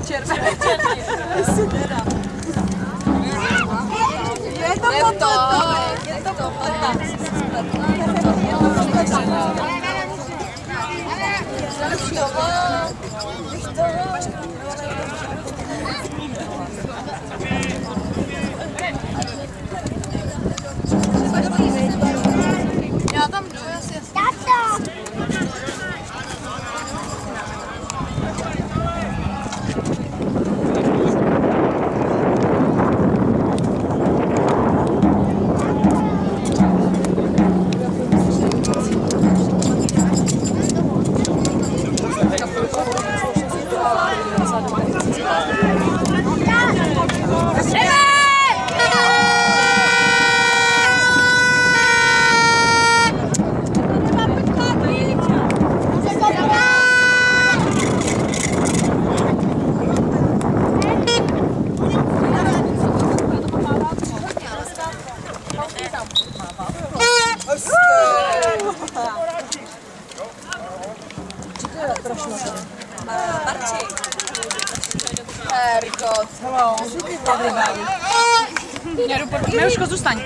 Červený. Je to popleta. Je to popleta. Já tam jdu, já si Miluško, zůstaň.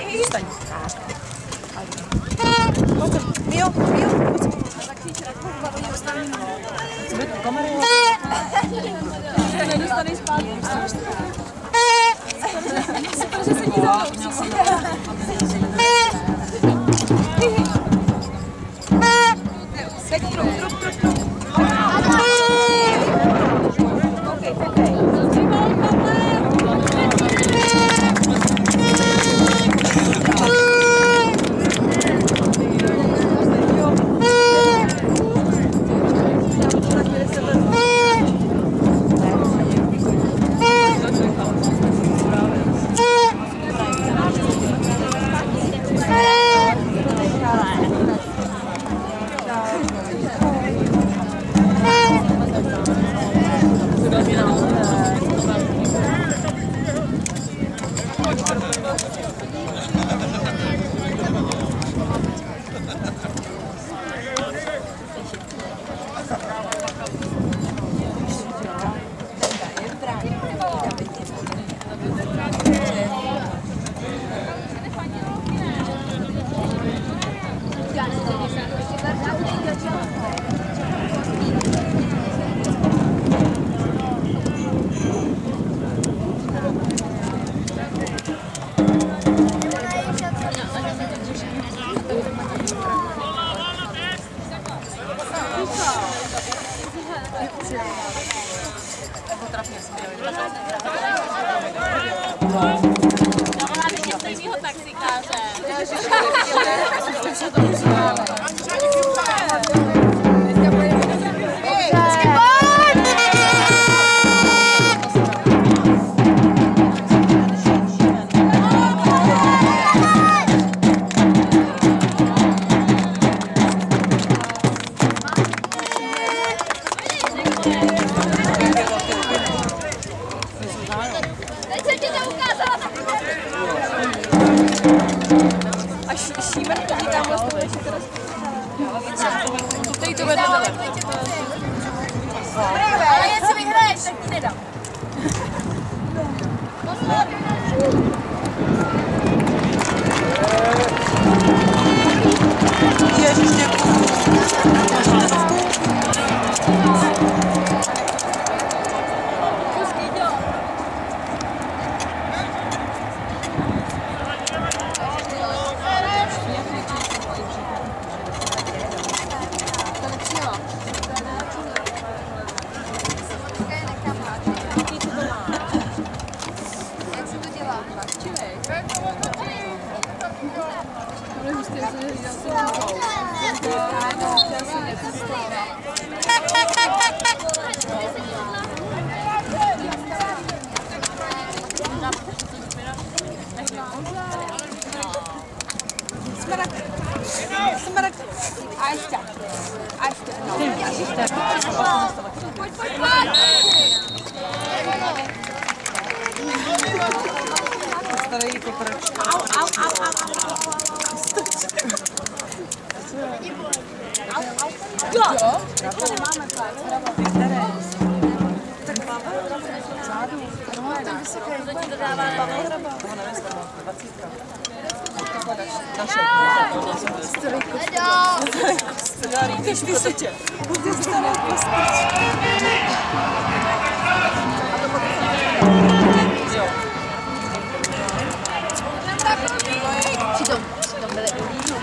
Jo. Nedostaneš zpátky. Super, že se ní ale jestli vyhraješ, tak ti nedám. Ježiš, děkuju. Starý pokračuje. Jo? Tak máme pár. Tak máme. To ti to dává Přitom byly ulínu.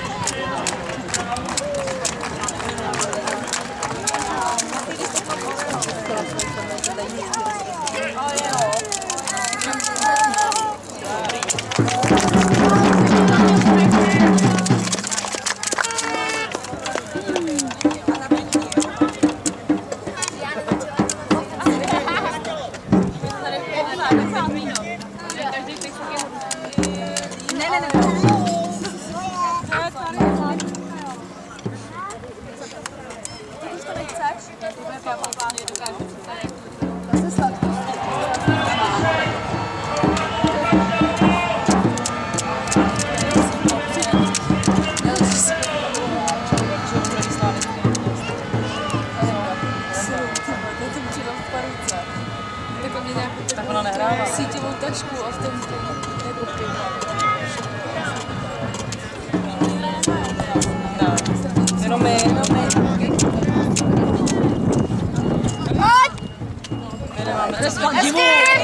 Tak ona nehrává. Síťovou tašku a v tom jako Jenom my. My nemáme co divu.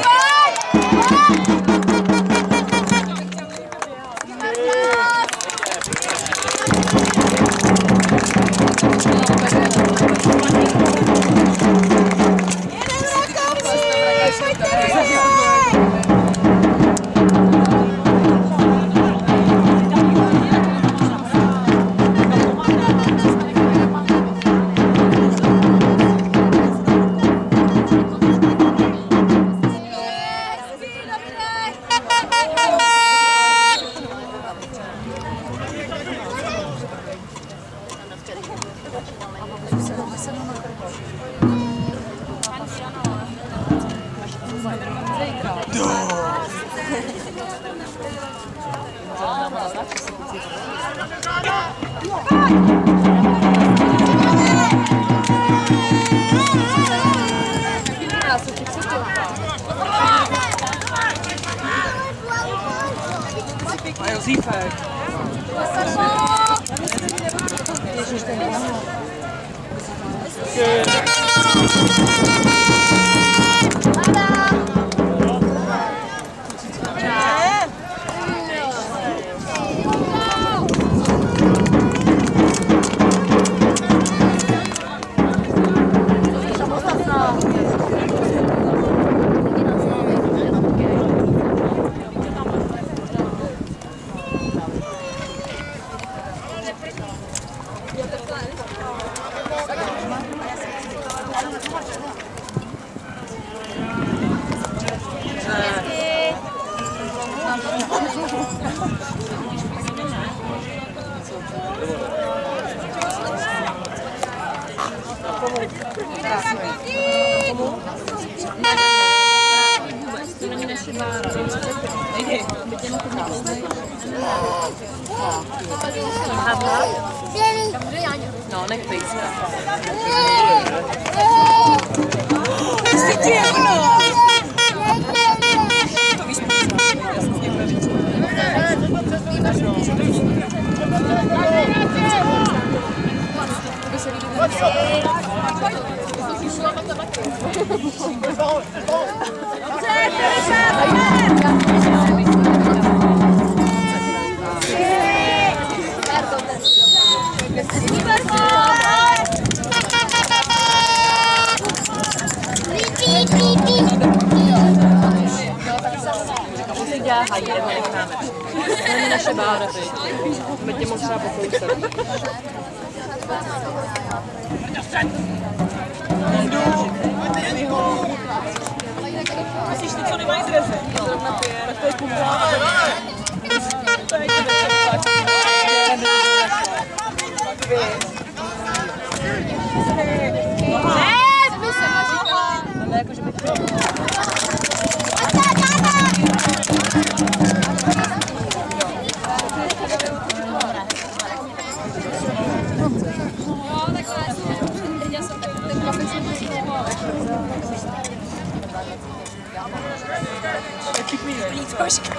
A Josífek. Ježiš, ten je no, nech pejska. Jsi těhno! Děláhají, jdeme necháme. To není naše bára, my tě moc třeba pokousat. Myslíš ty, co nemají drezy? Tak to je kumulá. To je Vyplý trošku.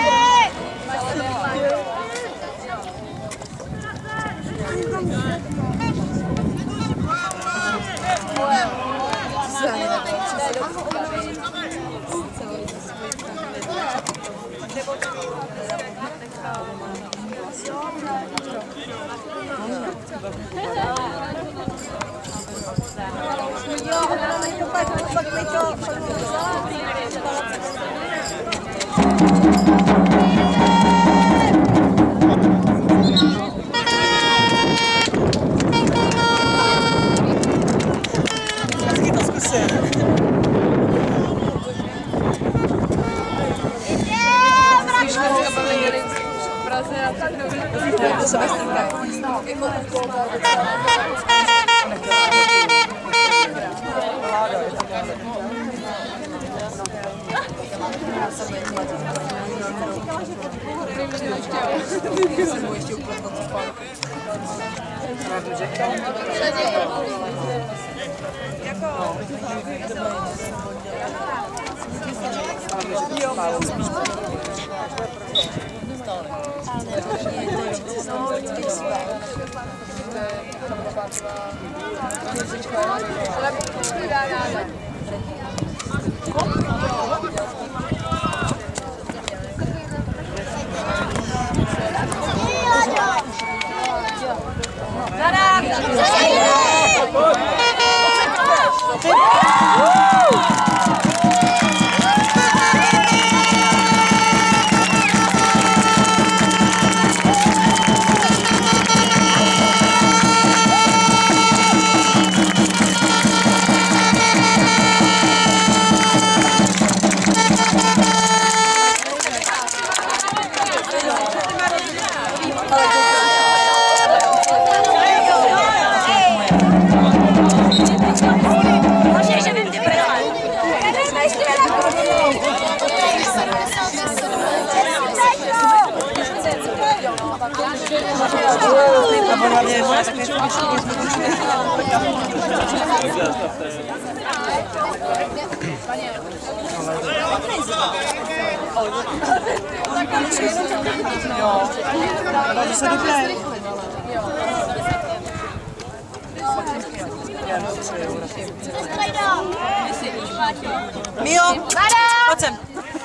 Mio, pojď sem.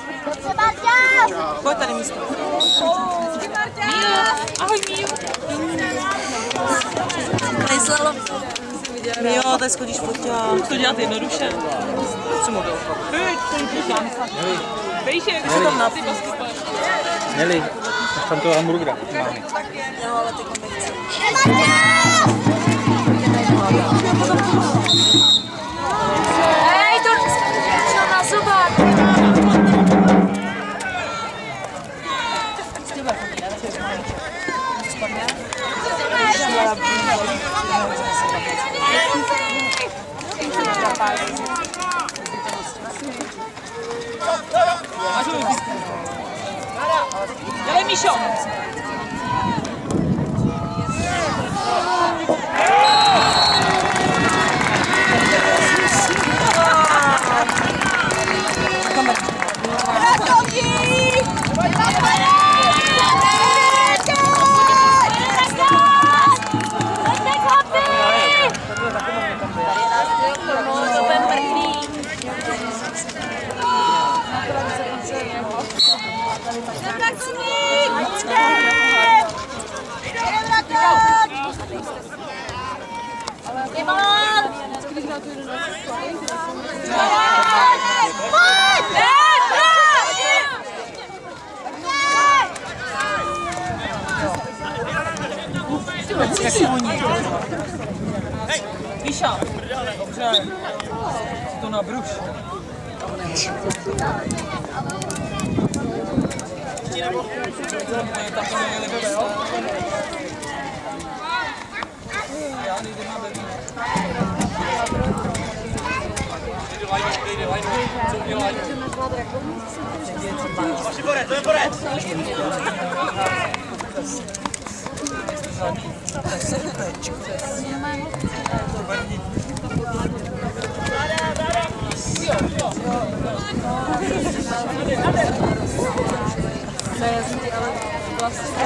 Pojď tady místo. Mio, ahoj Mio. Mio, tady schodíš foťák. To dělat jednoduše. Co mobil? Víš, jak se tam napí basketu. Neli, tam toho hamburgera máme. No, ale ty konvice. Hej, to šel na zubák. Dělej, Míšo! Míša, dobře, to na bruš. Nejezdí, ale vlastně.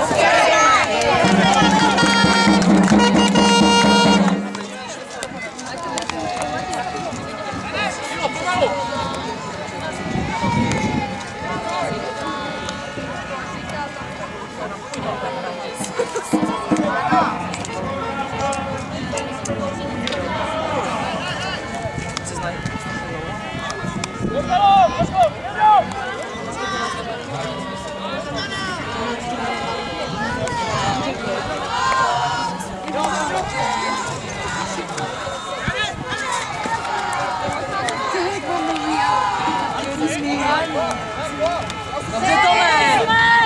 Dobře, Tome!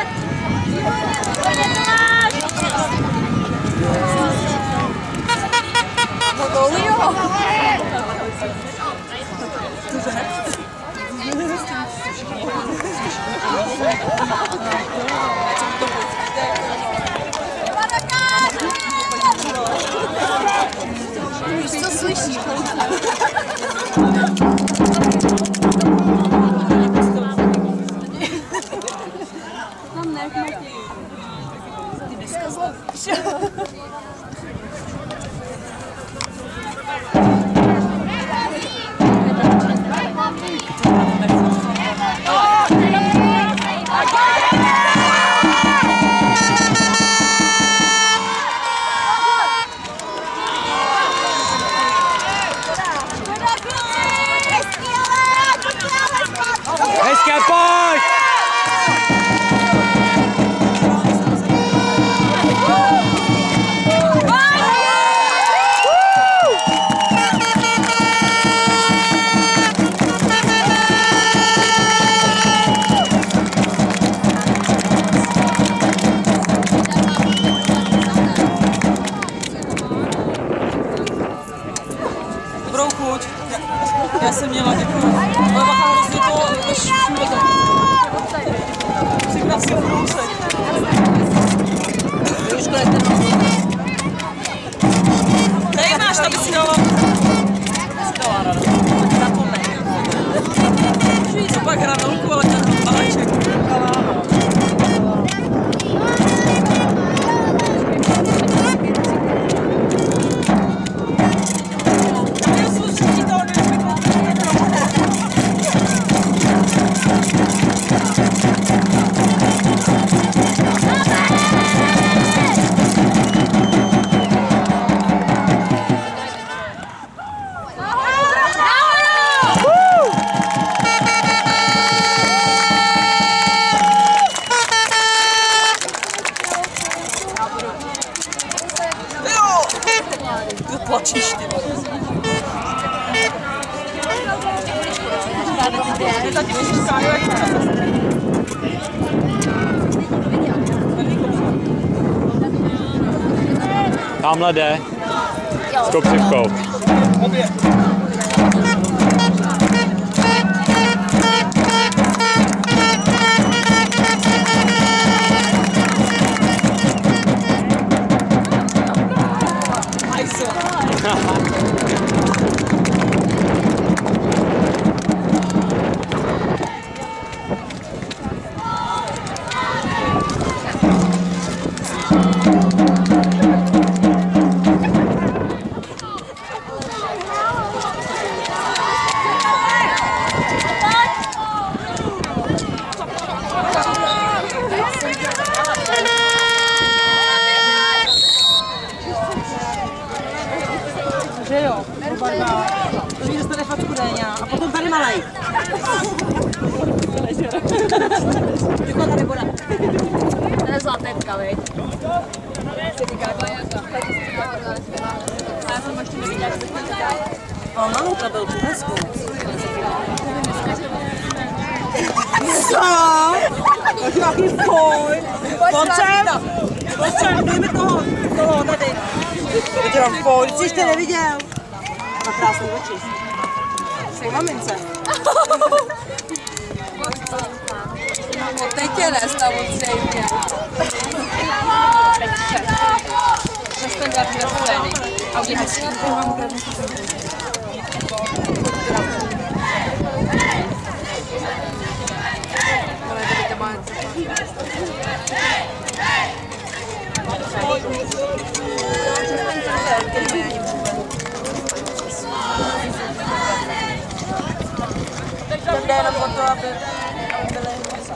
No to jo. Už to slyším. Tam ne, jak Matěj. Ty dneska zlovíš. Hezky, pojď! Dobrou chuť. Já jsem měla, děkuju. Ale bacha hrozně to, až všude to. Připrav si brousek. Tady máš, tam by si dala. Dala rada. Na to ne. Co pak hranolku, ale ten baláček. Ty plačíš, ty vole. Ty taky musíš stále jak Tamhle jde. S kopřivkou. Že jo, oba dva. To mi dostane facku Déňa a potom tady malej. Děkuji, tady bude. To je zlatétka, viď? Já jsem ještě neviděla, jak se to říká. A on malou kabelku, hezkou. Co? Tak nějaký pojď. Pojď sem, dej mi toho tady. Já tě mám pojď, jsi ještě neviděl. Má krásný oči. Jsou mamince. No teď je samozřejmě. Přes ten dar nepovený. A je hezký. jde jenom o to, aby byli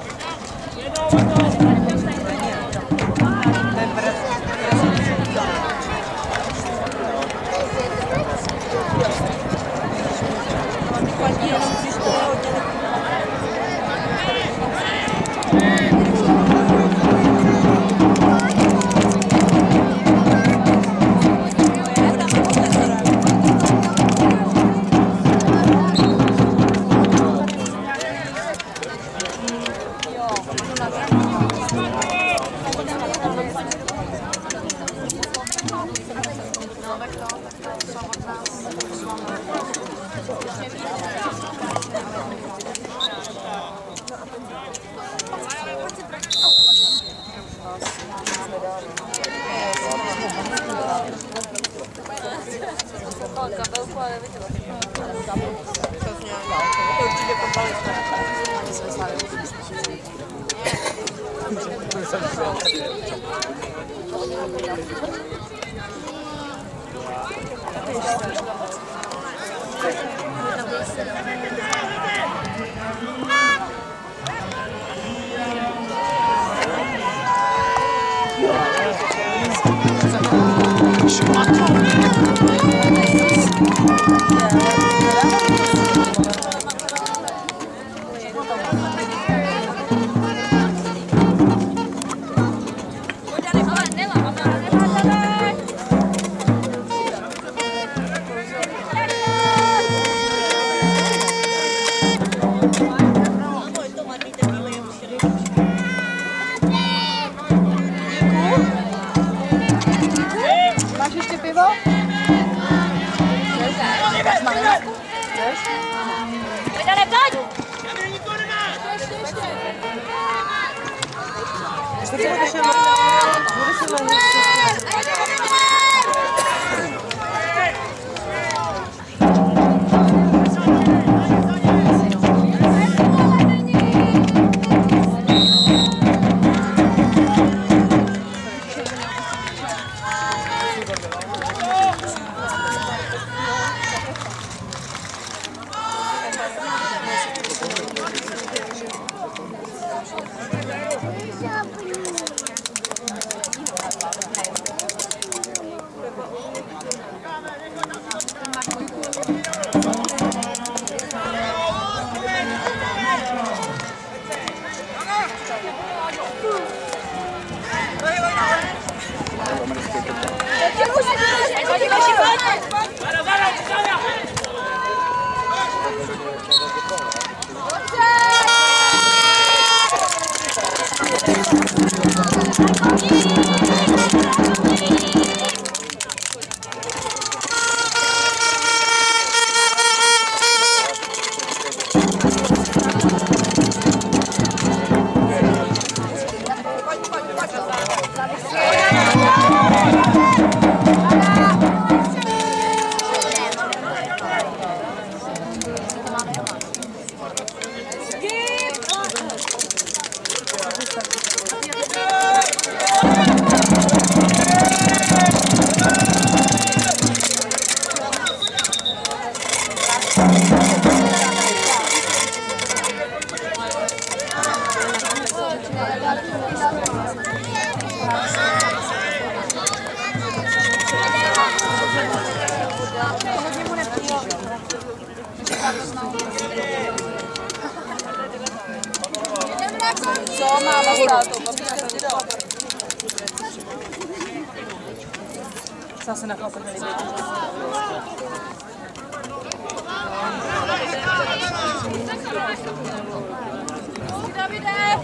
Co máma s tátou? Zase na chlape měli být. Davide!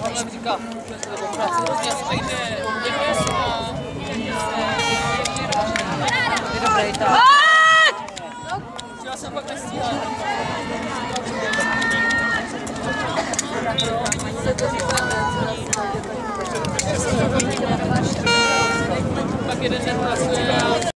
Dobrý, tak. Já jsem pak nestíhala. Pak jeden den pracuje a